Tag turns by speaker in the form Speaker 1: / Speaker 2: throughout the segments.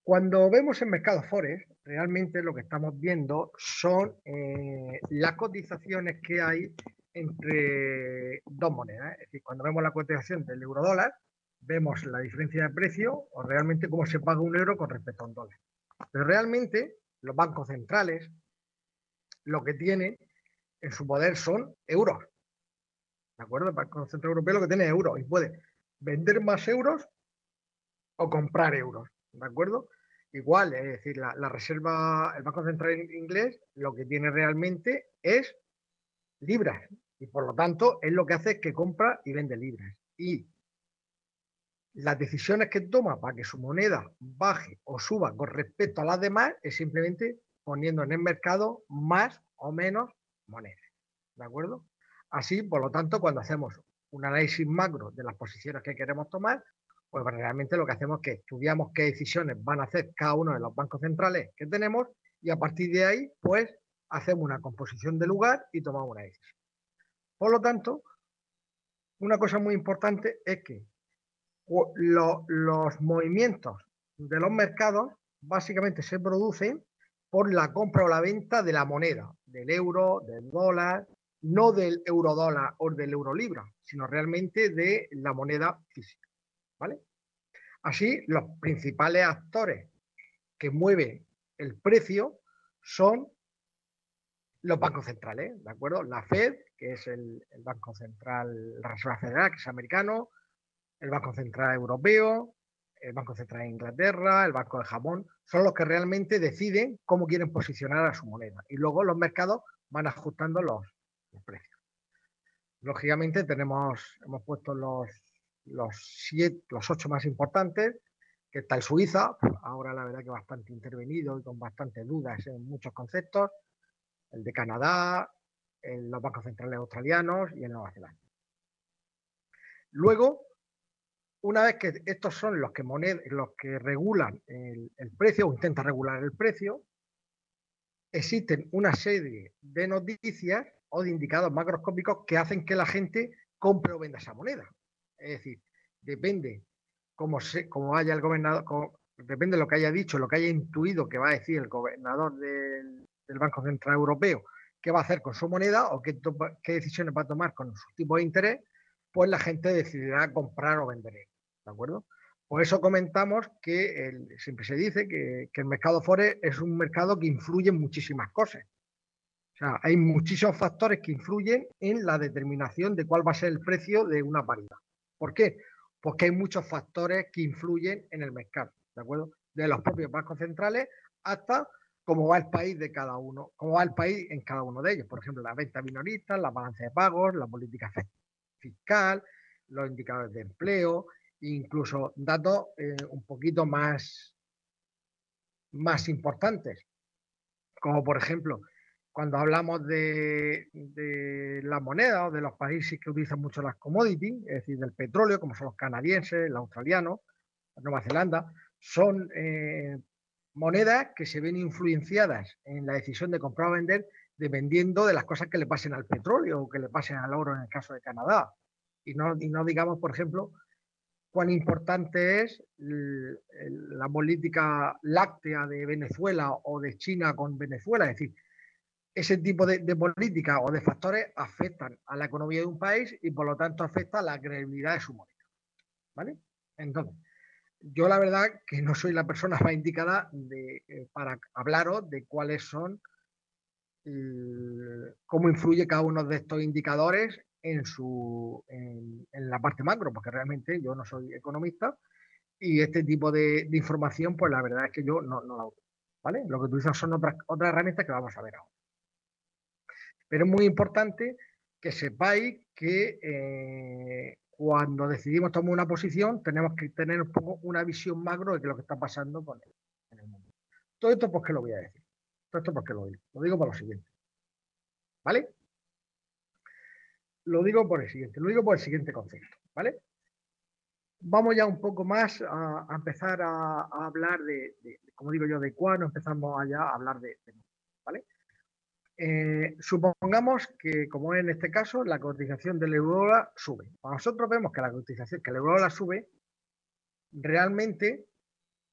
Speaker 1: Cuando vemos en mercados forex, realmente lo que estamos viendo son las cotizaciones que hay entre dos monedas. Es decir, cuando vemos la cotización del euro dólar, vemos la diferencia de precio o realmente cómo se paga un euro con respecto a un dólar. Pero realmente los bancos centrales lo que tienen en su poder son euros. ¿De acuerdo? El Banco Central Europeo lo que tiene es euros y puede vender más euros o comprar euros. ¿De acuerdo? Igual, es decir, la reserva, el Banco Central Inglés lo que tiene realmente es libras y por lo tanto es lo que hace es que compra y vende libras. Y las decisiones que toma para que su moneda baje o suba con respecto a las demás es simplemente poniendo en el mercado más o menos monedas. ¿De acuerdo? Así, por lo tanto, cuando hacemos un análisis macro de las posiciones que queremos tomar, pues realmente lo que hacemos es que estudiamos qué decisiones van a hacer cada uno de los bancos centrales que tenemos y a partir de ahí, pues hacemos una composición de lugar y tomamos una decisión. Por lo tanto, una cosa muy importante es que los movimientos de los mercados básicamente se producen por la compra o la venta de la moneda, del euro, del dólar, no del euro dólar o del euro libra, sino realmente de la moneda física. ¿Vale? Así, los principales actores que mueven el precio son los bancos centrales, ¿de acuerdo? La Fed, que es el Banco Central, la Reserva Federal, que es americano, el Banco Central Europeo, el Banco Central de Inglaterra, el Banco de Japón, son los que realmente deciden cómo quieren posicionar a su moneda. Y luego los mercados van ajustando los precios. Lógicamente hemos puesto los 8 más importantes, que está el Suiza, ahora la verdad que bastante intervenido y con bastantes dudas en muchos conceptos, el de Canadá, los bancos centrales australianos y el Nueva Zelanda. Luego, una vez que estos son los que regulan el precio o intentan regular el precio, existen una serie de noticias o de indicadores macroscópicos que hacen que la gente compre o venda esa moneda. Es decir, depende cómo haya el gobernador, depende de lo que haya dicho, lo que haya intuido que va a decir el gobernador del Banco Central Europeo, qué va a hacer con su moneda o qué decisiones va a tomar con su tipo de interés, pues la gente decidirá comprar o vender. ¿De acuerdo? Por eso comentamos que siempre se dice que el mercado forex es un mercado que influye en muchísimas cosas. O sea, hay muchísimos factores que influyen en la determinación de cuál va a ser el precio de una paridad. ¿Por qué? Porque hay muchos factores que influyen en el mercado, ¿de acuerdo? De los propios bancos centrales hasta cómo va el país de cada uno, cómo va el país en cada uno de ellos. Por ejemplo, las ventas minoristas, la balanza de pagos, la política fiscal, los indicadores de empleo, incluso datos un poquito más importantes, como por ejemplo, cuando hablamos de las monedas o de los países que utilizan mucho las commodities, es decir, del petróleo, como son los canadienses, los australianos, Nueva Zelanda, son monedas que se ven influenciadas en la decisión de comprar o vender dependiendo de las cosas que le pasen al petróleo o que le pasen al oro en el caso de Canadá. Y no digamos, por ejemplo, cuán importante es la política láctea de Venezuela o de China con Venezuela. Es decir, ese tipo de políticas o de factores afectan a la economía de un país y por lo tanto afecta a la credibilidad de su moneda. ¿Vale? Entonces, yo la verdad que no soy la persona más indicada para hablaros de cuáles son, cómo influye cada uno de estos indicadores en la parte macro, porque realmente yo no soy economista y este tipo de información, pues la verdad es que yo no la uso. ¿Vale? Lo que tú dices son otras herramientas que vamos a ver ahora. Pero es muy importante que sepáis que cuando decidimos tomar una posición tenemos que tener un poco una visión macro de lo que está pasando con él en el mundo. Todo esto, ¿por qué lo voy a decir? Todo esto, ¿por qué lo digo? Lo digo por lo siguiente. ¿Vale? Lo digo por el siguiente concepto. ¿Vale? Vamos ya un poco más a empezar a hablar como digo yo, de cuándo empezamos allá a hablar ¿vale? Supongamos que, como en este caso, la cotización del euro sube. Nosotros vemos que la cotización, que el euro sube, realmente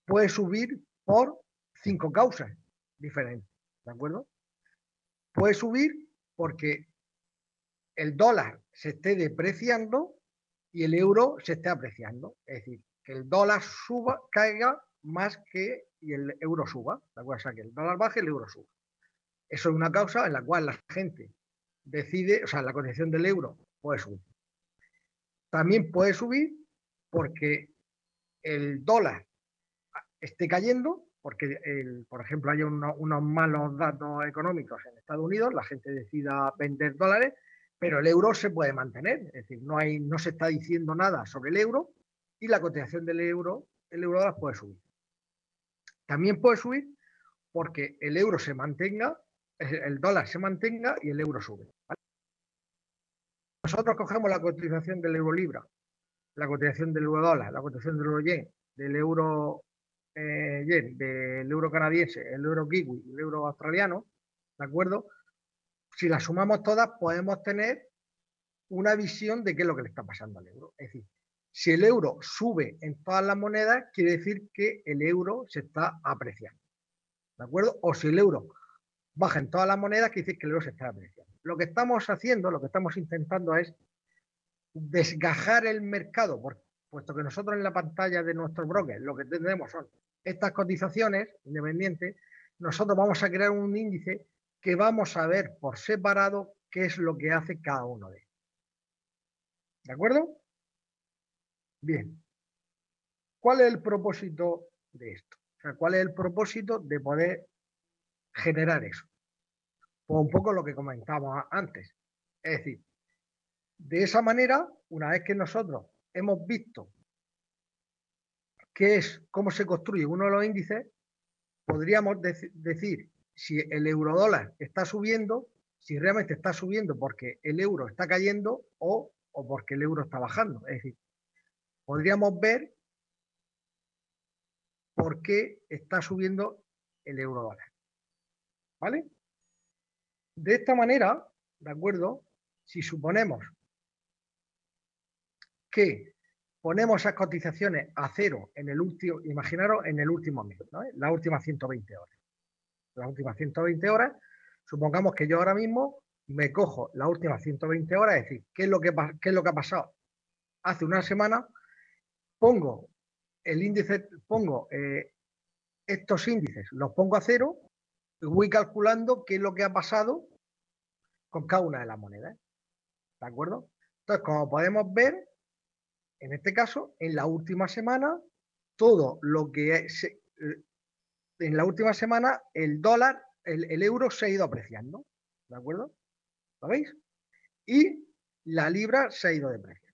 Speaker 1: puede subir por 5 causas diferentes, ¿de acuerdo? Puede subir porque el dólar se esté depreciando y el euro se esté apreciando. Es decir, que el dólar suba, caiga más que y el euro suba. ¿De acuerdo? O sea, que el dólar baje y el euro suba. Eso es una causa en la cual la gente decide, o sea, la cotización del euro puede subir. También puede subir porque el dólar esté cayendo, porque, por ejemplo, haya unos malos datos económicos en Estados Unidos, la gente decida vender dólares, pero el euro se puede mantener, es decir, no se está diciendo nada sobre el euro y la cotización del euro, el euro dólar puede subir. También puede subir porque el euro se mantenga, el dólar se mantenga y el euro sube. ¿Vale? Nosotros cogemos la cotización del euro libra, la cotización del euro dólar, la cotización del euro yen, del euro yen, del euro canadiense, el euro kiwi, el euro australiano, ¿de acuerdo? Si las sumamos todas, podemos tener una visión de qué es lo que le está pasando al euro. Es decir, si el euro sube en todas las monedas, quiere decir que el euro se está apreciando, ¿de acuerdo? O si el euro baja en todas las monedas, quiere decir que el euro se está apreciando. Lo que estamos haciendo, lo que estamos intentando es desgajar el mercado, puesto que nosotros en la pantalla de nuestros brokers lo que tenemos son estas cotizaciones independientes, nosotros vamos a crear un índice que vamos a ver por separado qué es lo que hace cada uno de ellos. ¿De acuerdo? Bien. ¿Cuál es el propósito de esto? O sea, ¿cuál es el propósito de poder generar eso? Pues un poco lo que comentábamos antes. Es decir, de esa manera, una vez que nosotros hemos visto qué es, cómo se construye uno de los índices, podríamos decir si el eurodólar está subiendo, si realmente está subiendo porque el euro está cayendo o porque el euro está bajando. Es decir, podríamos ver por qué está subiendo el eurodólar. ¿Vale? De esta manera, ¿de acuerdo? Si suponemos que ponemos esas cotizaciones a cero en el último, imaginaros en el último mes, ¿no? Las últimas 120 horas. Las últimas 120 horas, supongamos que yo ahora mismo me cojo las últimas 120 horas, es decir, ¿qué es lo que ha pasado? Hace una semana pongo el índice, pongo estos índices, los pongo a cero y voy calculando qué es lo que ha pasado con cada una de las monedas. ¿De acuerdo? Entonces, como podemos ver, en este caso, en la última semana, todo lo que en la última semana el dólar, el euro se ha ido apreciando. ¿De acuerdo? ¿Lo veis? Y la libra se ha ido depreciando.